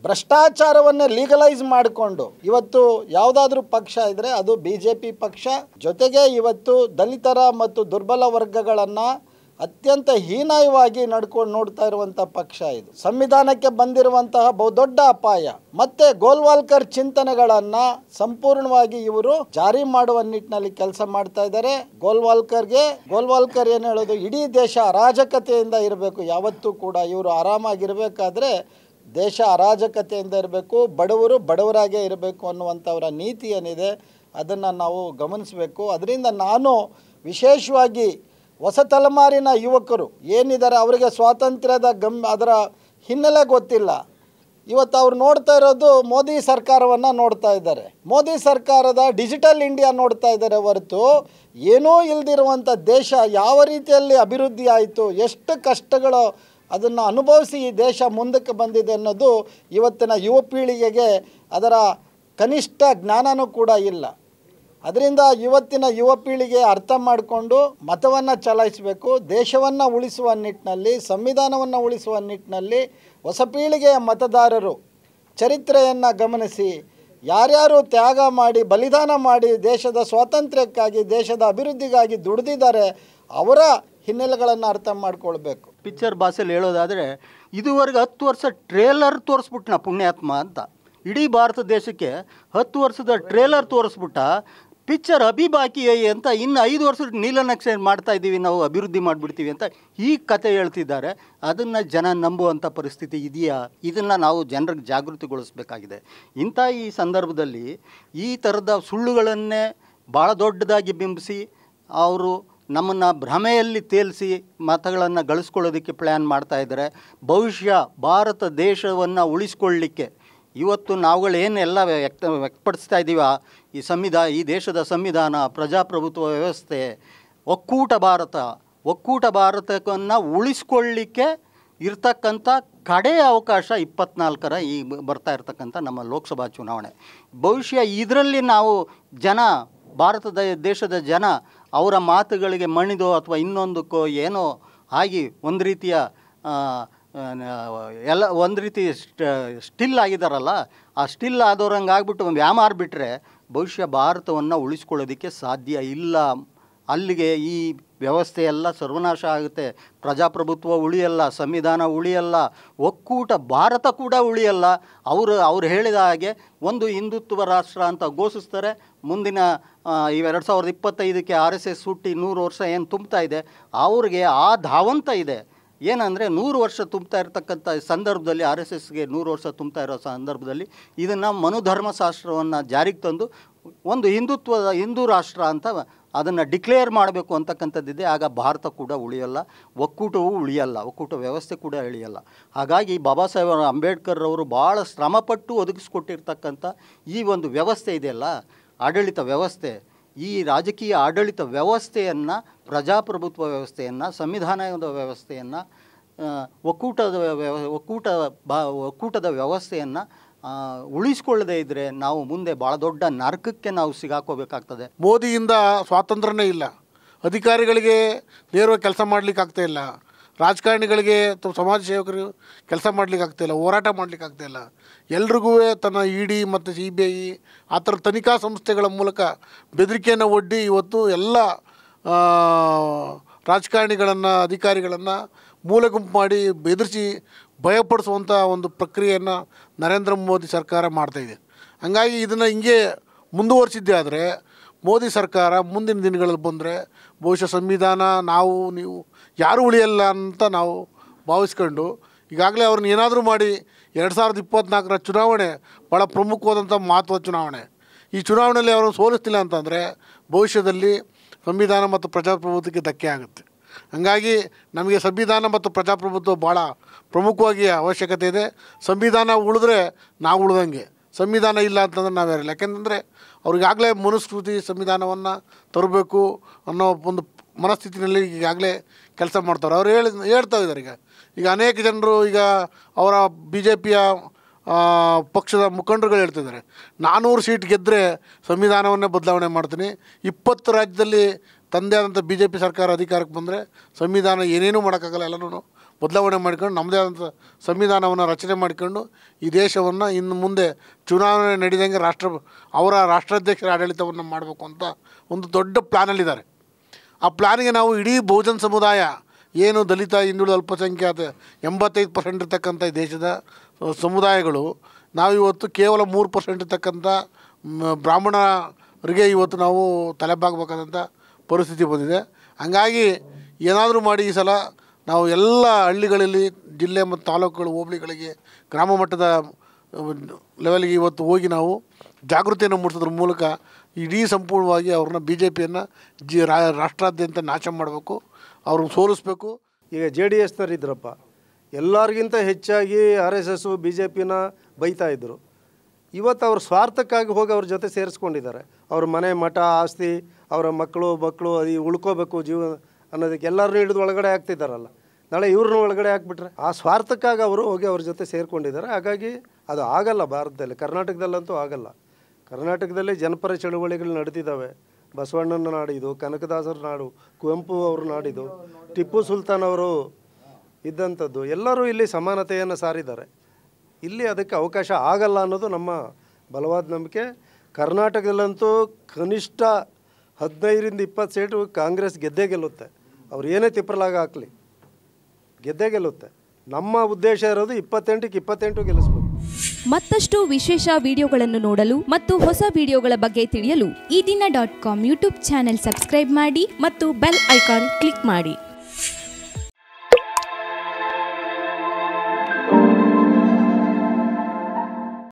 ಭ್ರಷ್ಟಾಚಾರವನ್ನೇ legalise ಮಾಡಿಕೊಂಡು ಇವತ್ತು ಯಾವುದಾದ್ರೂ ಪಕ್ಷ ಇದ್ದರೆ ಅದು BJP ಪಕ್ಷ. ಜೊತೆಗೆ ಇವತ್ತು ದಲಿತರ ಮತ್ತು ದುರ್ಬಲ ವರ್ಗಗಳನ್ನು ಅತ್ಯಂತ ಹೀನಾಯವಾಗಿ ನೋಡ್ತಾ ಇರುವಂಥ ಪಕ್ಷ ಇದು. ಸಂವಿಧಾನಕ್ಕೆ ಬಂದಿರುವಂತಹ ಬಹುದೊಡ್ಡ ಅಪಾಯ. ಮತ್ತೆ ಗೋಲ್ವಾಲ್ಕರ್ ಚಿಂತನೆಗಳನ್ನು ಸಂಪೂರ್ಣವಾಗಿ ಇವರು ಜಾರಿ ಮಾಡುವ ನಿಟ್ಟಿನಲ್ಲಿ ಕೆಲಸ ಮಾಡ್ತಾ ಇದ್ದಾರೆ. ಗೋಲ್ವಾಲ್ಕರ್ ಏನು ಹೇಳೋದು, ಇಡೀ ದೇಶ ಅರಾಜಕತೆಯಿಂದ ಇರಬೇಕು. ಯಾವತ್ತೂ ಕೂಡ ಇವರು ಆರಾಮಾಗಿರಬೇಕಾದ್ರೆ ದೇಶ ಅರಾಜಕತೆಯಿಂದ ಇರಬೇಕು, ಬಡವರು ಬಡವರಾಗೇ ಇರಬೇಕು ಅನ್ನುವಂಥವರ ನೀತಿ ಏನಿದೆ ಅದನ್ನು ನಾವು ಗಮನಿಸಬೇಕು. ಅದರಿಂದ ನಾನು ವಿಶೇಷವಾಗಿ ಹೊಸ ತಲೆಮಾರಿನ ಯುವಕರು ಏನಿದ್ದಾರೆ ಅವರಿಗೆ ಸ್ವಾತಂತ್ರ್ಯದ ಅದರ ಹಿನ್ನೆಲೆ ಗೊತ್ತಿಲ್ಲ. ಇವತ್ತು ಅವ್ರು ನೋಡ್ತಾ ಇರೋದು ಮೋದಿ ಸರ್ಕಾರವನ್ನು ನೋಡ್ತಾ ಇದ್ದಾರೆ. ಮೋದಿ ಸರ್ಕಾರದ ಡಿಜಿಟಲ್ ಇಂಡಿಯಾ ನೋಡ್ತಾ ಇದ್ದಾರೆ ಹೊರತು ಏನೂ ಇಲ್ಲದಿರುವಂಥ ದೇಶ ಯಾವ ರೀತಿಯಲ್ಲಿ ಅಭಿವೃದ್ಧಿ ಆಯಿತು, ಎಷ್ಟು ಕಷ್ಟಗಳು ಅದನ್ನು ಅನುಭವಿಸಿ ಈ ದೇಶ ಮುಂದಕ್ಕೆ ಬಂದಿದೆ ಅನ್ನೋದು ಇವತ್ತಿನ ಯುವ ಪೀಳಿಗೆಗೆ ಅದರ ಕನಿಷ್ಠ ಜ್ಞಾನನೂ ಕೂಡ ಇಲ್ಲ. ಅದರಿಂದ ಇವತ್ತಿನ ಯುವ ಪೀಳಿಗೆ ಅರ್ಥ ಮಾಡಿಕೊಂಡು ಮತವನ್ನು ಚಲಾಯಿಸಬೇಕು. ದೇಶವನ್ನು ಉಳಿಸುವ ನಿಟ್ಟಿನಲ್ಲಿ, ಸಂವಿಧಾನವನ್ನು ಉಳಿಸುವ ನಿಟ್ಟಿನಲ್ಲಿ ಹೊಸ ಪೀಳಿಗೆಯ ಮತದಾರರು ಚರಿತ್ರೆಯನ್ನು ಗಮನಿಸಿ ಯಾರ್ಯಾರು ತ್ಯಾಗ ಮಾಡಿ ಬಲಿದಾನ ಮಾಡಿ ದೇಶದ ಸ್ವಾತಂತ್ರ್ಯಕ್ಕಾಗಿ ದೇಶದ ಅಭಿವೃದ್ಧಿಗಾಗಿ ದುಡಿದಿದ್ದಾರೆ ಅವರ ಹಿನ್ನೆಲೆಗಳನ್ನು ಅರ್ಥ ಮಾಡ್ಕೊಳ್ಬೇಕು. ಪಿಕ್ಚರ್ ಭಾಷೆಯಲ್ಲಿ ಹೇಳೋದಾದರೆ ಇದುವರೆಗೆ 10 ವರ್ಷ ಟ್ರೇಲರ್ ತೋರಿಸ್ಬಿಟ್ನ ಪುಣ್ಯಾತ್ಮ ಅಂತ. ಇಡೀ ಭಾರತ ದೇಶಕ್ಕೆ 10 ವರ್ಷದ ಟ್ರೇಲರ್ ತೋರಿಸ್ಬಿಟ್ಟ. ಪಿಕ್ಚರ್ ಅಭಿ ಬಾಕಿ ಅಂತ ಇನ್ನು 5 ವರ್ಷದ ನೀಲನಕ್ಷೆ ಮಾಡ್ತಾ ಇದ್ದೀವಿ ನಾವು, ಅಭಿವೃದ್ಧಿ ಮಾಡಿಬಿಡ್ತೀವಿ ಅಂತ ಈ ಕತೆ ಹೇಳ್ತಿದ್ದಾರೆ. ಅದನ್ನು ಜನ ನಂಬುವಂಥ ಪರಿಸ್ಥಿತಿ ಇದೆಯಾ? ಇದನ್ನು ನಾವು ಜನರಿಗೆ ಜಾಗೃತಿಗೊಳಿಸಬೇಕಾಗಿದೆ. ಈ ಸಂದರ್ಭದಲ್ಲಿ ಈ ಥರದ ಸುಳ್ಳುಗಳನ್ನೇ ಭಾಳ ದೊಡ್ಡದಾಗಿ ಬಿಂಬಿಸಿ ಅವರು ನಮ್ಮನ್ನು ಭ್ರಮೆಯಲ್ಲಿ ತೇಲಿಸಿ ಮತಗಳನ್ನು ಗಳಿಸ್ಕೊಳ್ಳೋದಕ್ಕೆ ಪ್ಲ್ಯಾನ್ ಮಾಡ್ತಾಯಿದ್ದಾರೆ. ಬಹುಶಃ ಭಾರತ ದೇಶವನ್ನು ಉಳಿಸ್ಕೊಳ್ಳಿಕ್ಕೆ ಇವತ್ತು ನಾವುಗಳೇನೆಲ್ಲ ವ್ಯಕ್ತಪಡಿಸ್ತಾ ಇದ್ದೀವ, ಈ ದೇಶದ ಸಂವಿಧಾನ, ಪ್ರಜಾಪ್ರಭುತ್ವ ವ್ಯವಸ್ಥೆ, ಒಕ್ಕೂಟ ಭಾರತವನ್ನು ಉಳಿಸ್ಕೊಳ್ಳಿಕ್ಕೆ ಇರ್ತಕ್ಕಂಥ ಕಡೆಯ ಅವಕಾಶ 24ರ ಈ ಬರ್ತಾ ಇರ್ತಕ್ಕಂಥ ನಮ್ಮ ಲೋಕಸಭಾ ಚುನಾವಣೆ. ಬಹುಶಃ ಇದರಲ್ಲಿ ನಾವು ದೇಶದ ಜನ ಅವರ ಮಾತುಗಳಿಗೆ ಮಣಿದೋ ಅಥವಾ ಇನ್ನೊಂದಕ್ಕೋ ಏನೋ ಆಗಿ ಒಂದು ರೀತಿಯ ಸ್ಟಿಲ್ ಆಗಿದ್ದಾರಲ್ಲ, ಆ ಸ್ಟಿಲ್ ಆದವ್ರಂಗೆ ಆಗ್ಬಿಟ್ಟು ವ್ಯಾಮಾರ್ಬಿಟ್ರೆ ಬಹುಶಃ ಭಾರತವನ್ನು ಉಳಿಸ್ಕೊಳ್ಳೋದಕ್ಕೆ ಸಾಧ್ಯ ಇಲ್ಲ. ಅಲ್ಲಿಗೆ ಈ ವ್ಯವಸ್ಥೆ ಎಲ್ಲ ಸರ್ವನಾಶ ಆಗುತ್ತೆ. ಪ್ರಜಾಪ್ರಭುತ್ವ ಉಳಿಯಲ್ಲ, ಸಂವಿಧಾನ ಉಳಿಯಲ್ಲ, ಒಕ್ಕೂಟ ಭಾರತ ಕೂಡ ಉಳಿಯಲ್ಲ. ಅವರು ಹೇಳಿದ ಹಾಗೆ ಒಂದು ಹಿಂದುತ್ವ ರಾಷ್ಟ್ರ ಅಂತ ಘೋಷಿಸ್ತಾರೆ. ಮುಂದಿನ 2025ಕ್ಕೆ RSS ಹುಟ್ಟಿ 100 ವರ್ಷ ಏನು ತುಂಬ್ತಾ ಇದೆ, ಅವ್ರಿಗೆ ಆ ಧಾವಂತ ಇದೆ. ಏನಂದರೆ 100 ವರ್ಷ ತುಂಬ್ತಾ ಇರ್ತಕ್ಕಂಥ ಸಂದರ್ಭದಲ್ಲಿ, RSSಗೆ 100 ವರ್ಷ ತುಂಬ್ತಾ ಇರೋ ಸಂದರ್ಭದಲ್ಲಿ ಇದನ್ನು ಮನುಧರ್ಮಶಾಸ್ತ್ರವನ್ನು ಜಾರಿಗೆ ತಂದು ಒಂದು ಹಿಂದೂ ರಾಷ್ಟ್ರ ಅಂತ ಅದನ್ನು ಡಿಕ್ಲೇರ್ ಮಾಡಬೇಕು ಅಂತಕ್ಕಂಥದ್ದಿದೆ. ಆಗ ಭಾರತ ಕೂಡ ಉಳಿಯಲ್ಲ, ಒಕ್ಕೂಟವೂ ಉಳಿಯಲ್ಲ, ಒಕ್ಕೂಟ ವ್ಯವಸ್ಥೆ ಕೂಡ ಉಳಿಯಲ್ಲ. ಹಾಗಾಗಿ ಬಾಬಾ ಸಾಹೇಬ್ ಅಂಬೇಡ್ಕರ್ ಅವರು ಭಾಳ ಶ್ರಮಪಟ್ಟು ಒದಗಿಸ್ಕೊಟ್ಟಿರ್ತಕ್ಕಂಥ ಈ ಒಂದು ವ್ಯವಸ್ಥೆ ಇದೆಯಲ್ಲ, ಆಡಳಿತ ವ್ಯವಸ್ಥೆ, ಈ ರಾಜಕೀಯ ಆಡಳಿತ ವ್ಯವಸ್ಥೆಯನ್ನು, ಪ್ರಜಾಪ್ರಭುತ್ವ ವ್ಯವಸ್ಥೆಯನ್ನು, ಸಂವಿಧಾನದ ವ್ಯವಸ್ಥೆಯನ್ನು, ಒಕ್ಕೂಟದ ವ್ಯವಸ್ಥೆಯನ್ನು ಉಳಿಸ್ಕೊಳ್ಳದೇ ಇದ್ದರೆ ನಾವು ಮುಂದೆ ಭಾಳ ದೊಡ್ಡ ನರಕಕ್ಕೆ ನಾವು ಸಿಗಾಕೋಬೇಕಾಗ್ತದೆ. ಮೋದಿಯಿಂದ ಸ್ವಾತಂತ್ರ್ಯನೇ ಇಲ್ಲ, ಅಧಿಕಾರಿಗಳಿಗೆ ನೇರವಾಗಿ ಕೆಲಸ ಮಾಡಲಿಕ್ಕೆ ಇಲ್ಲ, ರಾಜಕಾರಣಿಗಳಿಗೆ ಸಮಾಜ ಸೇವಕರು ಕೆಲಸ ಮಾಡಲಿಕ್ಕೆ ಆಗ್ತಾಯಿಲ್ಲ, ಹೋರಾಟ ಮಾಡಲಿಕ್ಕೆ ಆಗ್ತಾಯಿಲ್ಲ. ಎಲ್ರಿಗೂ ತನ್ನ ED ಮತ್ತು CBI ಆ ಥರ ತನಿಖಾ ಸಂಸ್ಥೆಗಳ ಮೂಲಕ ಬೆದರಿಕೆಯನ್ನು ಒಡ್ಡಿ ಇವತ್ತು ಎಲ್ಲ ರಾಜಕಾರಣಿಗಳನ್ನು, ಅಧಿಕಾರಿಗಳನ್ನು ಮೂಲೆ ಗುಂಪು ಮಾಡಿ ಬೆದರಿಸಿ ಭಯಪಡಿಸುವಂಥ ಒಂದು ಪ್ರಕ್ರಿಯೆಯನ್ನು ನರೇಂದ್ರ ಮೋದಿ ಸರ್ಕಾರ ಮಾಡ್ತಾಯಿದೆ. ಹಂಗಾಗಿ ಇದನ್ನು ಹಿಂಗೆ ಮುಂದುವರಿಸಿದ್ದೇ ಆದರೆ ಮೋದಿ ಸರ್ಕಾರ ಮುಂದಿನ ದಿನಗಳಲ್ಲಿ ಬಂದರೆ ಬಹುಶಃ ಸಂವಿಧಾನ ನೀವು ಯಾರೂ ಉಳಿಯಲ್ಲ ಅಂತ ನಾವು ಭಾವಿಸ್ಕೊಂಡು ಈಗಾಗಲೇ ಅವ್ರನ್ನ ಏನಾದರೂ ಮಾಡಿ 2024ರ ಚುನಾವಣೆ ಭಾಳ ಪ್ರಮುಖವಾದಂಥ ಮಹತ್ವದ ಚುನಾವಣೆ. ಈ ಚುನಾವಣೆಯಲ್ಲಿ ಅವರನ್ನು ಸೋಲಿಸ್ತಿಲ್ಲ ಅಂತಂದರೆ ಭವಿಷ್ಯದಲ್ಲಿ ಸಂವಿಧಾನ ಮತ್ತು ಪ್ರಜಾಪ್ರಭುತ್ವಕ್ಕೆ ಧಕ್ಕೆ ಆಗುತ್ತೆ. ಹಾಗಾಗಿ ನಮಗೆ ಸಂವಿಧಾನ ಮತ್ತು ಪ್ರಜಾಪ್ರಭುತ್ವ ಭಾಳ ಪ್ರಮುಖವಾಗಿ ಅವಶ್ಯಕತೆ ಇದೆ. ಸಂವಿಧಾನ ಉಳಿದ್ರೆ ನಾವು ಉಳಿದಂಗೆ, ಸಂವಿಧಾನ ಇಲ್ಲ ಅಂತಂದ್ರೆ ನಾವ್ಯಾರಿಲ್ಲ. ಯಾಕೆಂತಂದರೆ ಅವ್ರಿಗಾಗಲೇ ಮನುಸ್ಮೃತಿ ಸಂವಿಧಾನವನ್ನು ತರಬೇಕು ಅನ್ನೋ ಒಂದು ಮನಸ್ಥಿತಿನಲ್ಲಿ ಈಗಾಗಲೇ ಕೆಲಸ ಮಾಡ್ತಾರೆ. ಅವ್ರು ಹೇಳ್ತಾ ಇದ್ದಾರೆ. ಈಗ ಅನೇಕ ಜನರು ಈಗ ಅವರ BJPಯ ಪಕ್ಷದ ಮುಖಂಡರುಗಳು ಹೇಳ್ತಿದ್ದಾರೆ, 400 ಸೀಟ್ ಗೆದ್ದರೆ ಸಂವಿಧಾನವನ್ನೇ ಬದಲಾವಣೆ ಮಾಡ್ತೀನಿ, 20 ರಾಜ್ಯದಲ್ಲಿ ತಂದೆ ಆದಂಥ BJP ಸರ್ಕಾರ ಅಧಿಕಾರಕ್ಕೆ ಬಂದರೆ ಸಂವಿಧಾನ ಏನೇನೂ ಮಾಡೋಕ್ಕಾಗಲ್ಲ, ಎಲ್ಲನೂ ಬದಲಾವಣೆ ಮಾಡ್ಕೊಂಡು ನಮ್ಮದೇ ಆದಂಥ ಸಂವಿಧಾನವನ್ನು ರಚನೆ ಮಾಡಿಕೊಂಡು ಈ ದೇಶವನ್ನು ಇನ್ನು ಮುಂದೆ ಚುನಾವಣೆ ನಡೆದಂಗೆ ಅವರ ರಾಷ್ಟ್ರಾಧ್ಯಕ್ಷರ ಆಡಳಿತವನ್ನು ಮಾಡಬೇಕು ಅಂತ ಒಂದು ದೊಡ್ಡ ಪ್ಲ್ಯಾನಲ್ಲಿದ್ದಾರೆ. ಆ ಪ್ಲ್ಯಾನಿಗೆ ನಾವು ಇಡೀ ಬಹುಜನ ಸಮುದಾಯ ಏನು ದಲಿತ, ಹಿಂದುಳಿದ, ಅಲ್ಪಸಂಖ್ಯಾತ 85% ಇರ್ತಕ್ಕಂಥ ಈ ದೇಶದ ಸಮುದಾಯಗಳು, ನಾವಿವತ್ತು ಕೇವಲ 3% ಇರ್ತಕ್ಕಂಥ ಬ್ರಾಹ್ಮಣರಿಗೆ ಇವತ್ತು ನಾವು ತಲೆಬಾಗಬೇಕಾದಂಥ ಪರಿಸ್ಥಿತಿ ಬಂದಿದೆ. ಹಂಗಾಗಿ ಏನಾದರೂ ಮಾಡಿ ಈ ಸಲ ನಾವು ಎಲ್ಲ ಹಳ್ಳಿಗಳಲ್ಲಿ, ಜಿಲ್ಲೆ ಮತ್ತು ತಾಲೂಕುಗಳು, ಹೋಬಳಿಗಳಿಗೆ, ಗ್ರಾಮ ಮಟ್ಟದ ಲೆವೆಲ್ಗೆ ಇವತ್ತು ಹೋಗಿ ನಾವು ಜಾಗೃತಿಯನ್ನು ಮೂಡಿಸೋದ್ರ ಮೂಲಕ ಇಡೀ ಸಂಪೂರ್ಣವಾಗಿ ಅವ್ರನ್ನ BJPಯನ್ನು ರಾಷ್ಟ್ರಾದ್ಯಂತ ನಾಶ ಮಾಡಬೇಕು, ಅವ್ರನ್ನ ಸೋಲಿಸ್ಬೇಕು. ಈಗ JDSನವ್ರು ಇದ್ರಪ್ಪ, ಎಲ್ಲರಿಗಿಂತ ಹೆಚ್ಚಾಗಿ RSS BJPನ ಬೈತಾ ಇದ್ದರು. ಇವತ್ತು ಅವ್ರ ಸ್ವಾರ್ಥಕ್ಕಾಗಿ ಹೋಗಿ ಅವ್ರ ಜೊತೆ ಸೇರಿಸ್ಕೊಂಡಿದ್ದಾರೆ. ಅವ್ರ ಮನೆ, ಮಠ, ಆಸ್ತಿ, ಅವರ ಮಕ್ಕಳು ಅದು ಉಳ್ಕೋಬೇಕು ಜೀವ ಅನ್ನೋದಕ್ಕೆ ಎಲ್ಲರನ್ನೂ ಹಿಡಿದು ಒಳಗಡೆ ಹಾಕ್ತಿದ್ದಾರಲ್ಲ. ನಾಳೆ ಇವ್ರನ್ನೂ ಒಳಗಡೆ ಹಾಕ್ಬಿಟ್ರೆ ಆ ಸ್ವಾರ್ಥಕ್ಕಾಗಿ ಅವರು ಹೋಗಿ ಅವ್ರ ಜೊತೆ ಸೇರಿಕೊಂಡಿದ್ದಾರೆ. ಹಾಗಾಗಿ ಅದು ಆಗಲ್ಲ ಭಾರತದಲ್ಲಿ, ಕರ್ನಾಟಕದಲ್ಲಂತೂ ಆಗಲ್ಲ. ಕರ್ನಾಟಕದಲ್ಲಿ ಜನಪರ ಚಳುವಳಿಗಳು ನಡೆದಿದ್ದಾವೆ. ಬಸವಣ್ಣನ ನಾಡಿದು, ಕನಕದಾಸರ ನಾಡು, ಕುವೆಂಪು ಅವ್ರ ನಾಡಿದು, ಟಿಪ್ಪು ಸುಲ್ತಾನ್ ಅವರು ಇದ್ದಂಥದ್ದು. ಎಲ್ಲರೂ ಇಲ್ಲಿ ಸಮಾನತೆಯನ್ನು ಸಾರಿದ್ದಾರೆ. ಇಲ್ಲಿ ಅದಕ್ಕೆ ಅವಕಾಶ ಆಗಲ್ಲ ಅನ್ನೋದು ನಮ್ಮ ಬಲವಾದ ನಂಬಿಕೆ. ಕರ್ನಾಟಕದಲ್ಲಂತೂ ಕನಿಷ್ಠ 15ರಿಂದ 20 ಸೀಟು ಕಾಂಗ್ರೆಸ್ ಗೆದ್ದೇ ಗೆಲ್ಲುತ್ತೆ. ಅವ್ರು ಏನೇ ತಿಪ್ಪಲಾಗ ಹಾಕಲಿ ಗೆದ್ದೇ ಗೆಲ್ಲುತ್ತೆ. ನಮ್ಮ ಉದ್ದೇಶ ಇರೋದು 28ಕ್ಕೆ 28 ಗೆಲ್ಲಿಸ್ಬೇಕು. ಮತ್ತಷ್ಟು ವಿಶೇಷ ವಿಡಿಯೋಗಳನ್ನು ನೋಡಲು ಮತ್ತು ಹೊಸ ವಿಡಿಯೋಗಳ ಬಗ್ಗೆ ತಿಳಿಯಲು ಈ ದಿನ .com ಯೂಟ್ಯೂಬ್ ಚಾನೆಲ್ ಸಬ್ಸ್ಕ್ರೈಬ್ ಮಾಡಿ ಮತ್ತು ಬೆಲ್ ಐಕಾನ್ ಕ್ಲಿಕ್ ಮಾಡಿ.